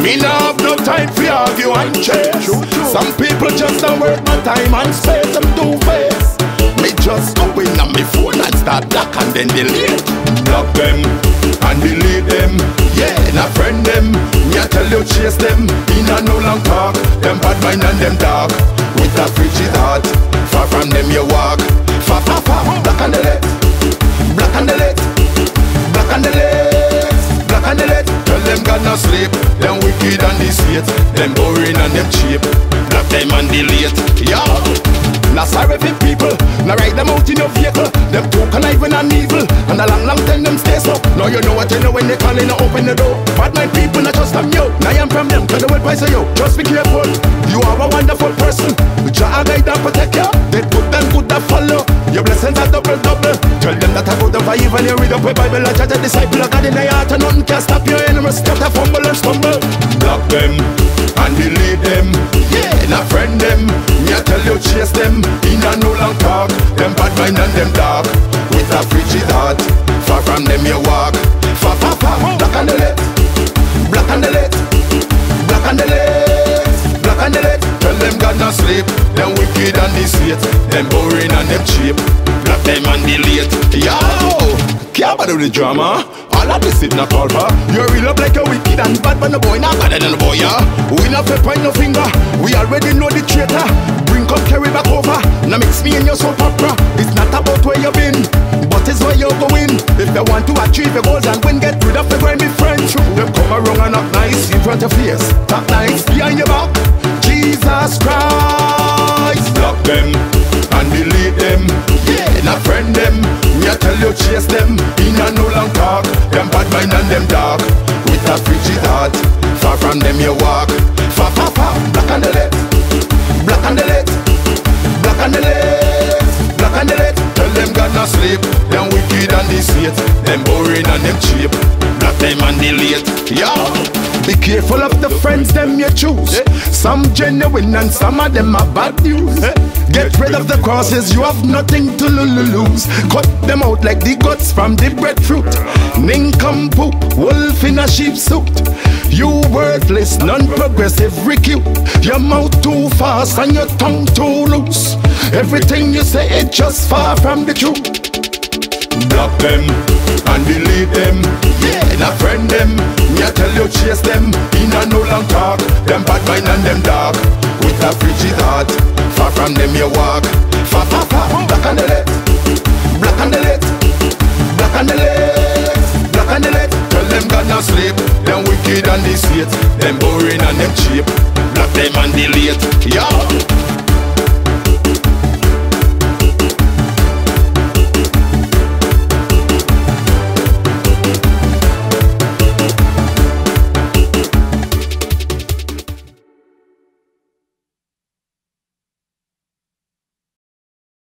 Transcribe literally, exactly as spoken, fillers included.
Me no have no time for argue and chase. Some people just don't work my time and space. Them two-face. Me just go in on me phone and start block and then delete. Block them and delete them. Yeah, not friend them. Me I tell you chase them. In a no long talk. Them bad mind and them dark. With a frigid heart. Far from them you walk. Far, far, far. Block and delete. Block and delete. Block and delete. Block and delete. Tell them God no sleep. Them wicked and deceit. Them boring and them cheap. Block them and delete. Yo. Now sorry for people, now ride them out in your vehicle. Them too conniving and evil, and a long long time them stay so. Now you know what you know when they call in, open the door. Bad mind people, not just from you. Now I'm from them, cause the world price of you. Just be careful, you are a wonderful person. Jah guide and protect you. They put them good that follow. Your blessings are double double. Tell them that I go down for evil. You read up a Bible, I judge a disciple. I got in the heart and nothing can stop your enemies. Stop that fumble and stumble. Block them and delete them. Yeah, not friend them. Me I tell you chase them. In a no long talk. Them bad mind and them dark. With a frigid heart. Far from them you walk. Far, far, far. Black and delete. Black and delete. Black and delete. Black and delete. Tell them God not sleep. Them wicked and deceit. Them boring and them cheap. Block them and delete. Yo, can't bother with the drama. All of this is not called for. You real up like a wicked and bad, but the boy not better than the boy, yeah. We not fi point no finger. We already know the traitor. Bring come carry back over. Now mix me in your soap opera. It's not about where you been, but it's where you're going. If you want to achieve your goals and win, get rid of the grimy friends. Them come around and act nice in front of your face. Talk nice behind your back. Jesus Christ. Block them and delete them. Yeah, not friend them. Me I tell you chase them. In a no long talk. Them bad mind and them dark. With a frigid heart. Far from them you walk. Far, far, far. Black and delete. Black and delete. Black and delete. Black and delete. Tell them God not sleep. Them wicked and deceit. Them boring and them cheap. Block them and delete. Yo. Be careful of the friends them you choose. Some genuine and some of them are bad news. Get rid of the crosses, you have nothing to lose. Cut them out like the guts from the breadfruit. Nincompoop, wolf in a sheep suit. You worthless, non-progressive recute. Your mouth too fast and your tongue too loose. Everything you say is just far from the truth. Block them and delete them. Yeah, not friend them. Me I tell you chase them. In a no long talk. Them bad mind and them dark. With a frigid heart. Far from them you walk. Far, far, far. Black and delete. Black and delete. Black and delete. Black and delete. Tell them God not sleep. Them wicked and deceit. Them boring and them cheap. Block them and delete. Yo.